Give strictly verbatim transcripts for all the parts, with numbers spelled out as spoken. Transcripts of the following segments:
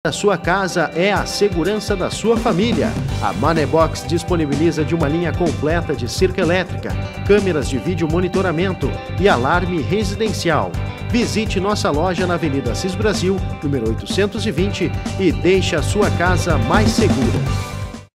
A sua casa é a segurança da sua família. A Manebox disponibiliza de uma linha completa de cerca elétrica, câmeras de vídeo monitoramento e alarme residencial. Visite nossa loja na Avenida Assis Brasil, número oitocentos e vinte, e deixe a sua casa mais segura.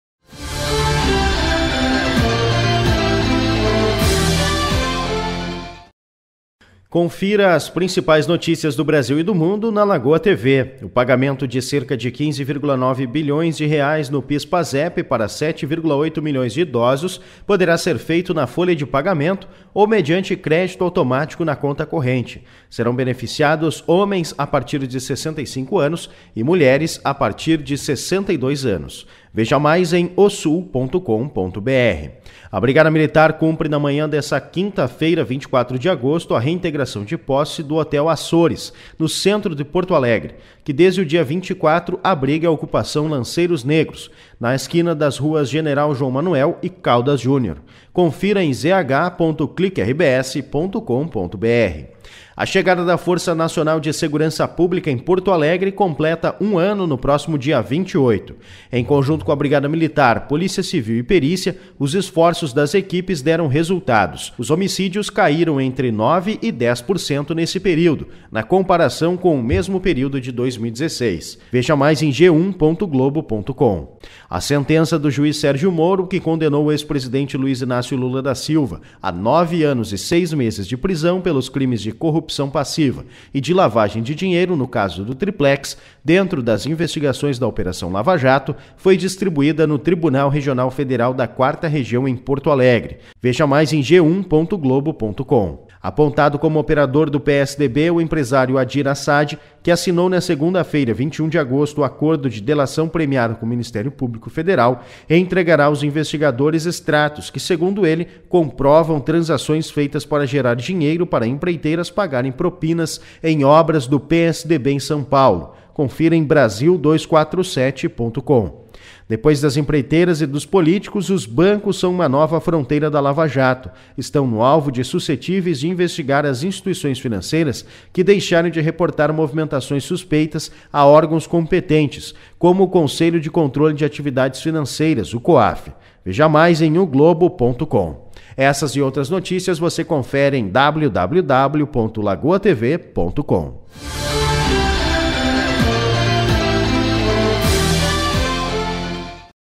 Confira as principais notícias do Brasil e do mundo na Lagoa T V. O pagamento de cerca de quinze vírgula nove bilhões de reais no PIS/PASEP para sete vírgula oito milhões de idosos poderá ser feito na folha de pagamento ou mediante crédito automático na conta corrente. Serão beneficiados homens a partir de sessenta e cinco anos e mulheres a partir de sessenta e dois anos. Veja mais em o sul ponto com ponto b r. A Brigada Militar cumpre na manhã dessa quinta-feira, vinte e quatro de agosto, a reintegração de posse do Hotel Açores, no centro de Porto Alegre, que desde o dia vinte e quatro abriga a ocupação Lanceiros Negros, na esquina das ruas General João Manuel e Caldas Júnior. Confira em z h ponto clique r b s ponto com ponto b r. A chegada da Força Nacional de Segurança Pública em Porto Alegre completa um ano no próximo dia vinte e oito. Em conjunto com a Brigada Militar, Polícia Civil e Perícia, os esforços das equipes deram resultados. Os homicídios caíram entre nove por cento e dez por cento nesse período, na comparação com o mesmo período de dois mil e dezesseis. Veja mais em g um ponto globo ponto com. A sentença do juiz Sérgio Moro, que condenou o ex-presidente Luiz Inácio Lula da Silva a nove anos e seis meses de prisão pelos crimes de corrupção passiva e de lavagem de dinheiro, no caso do Triplex, dentro das investigações da Operação Lava Jato, foi distribuída no Tribunal Regional Federal da quarta Região em Porto Alegre. Veja mais em g um ponto globo ponto com. Apontado como operador do P S D B, o empresário Adir Assad, que assinou na segunda-feira, vinte e um de agosto, o acordo de delação premiado com o Ministério Público Federal, entregará aos investigadores extratos que, segundo ele, comprovam transações feitas para gerar dinheiro para empreiteiras pagarem propinas em obras do P S D B em São Paulo. Confira em brasil duzentos e quarenta e sete ponto com. Depois das empreiteiras e dos políticos, os bancos são uma nova fronteira da Lava Jato. Estão no alvo de suscetíveis de investigar as instituições financeiras que deixaram de reportar movimentações suspeitas a órgãos competentes, como o Conselho de Controle de Atividades Financeiras, o COAF. Veja mais em o globo ponto com. Essas e outras notícias você confere em w w w ponto lagoa t v ponto com.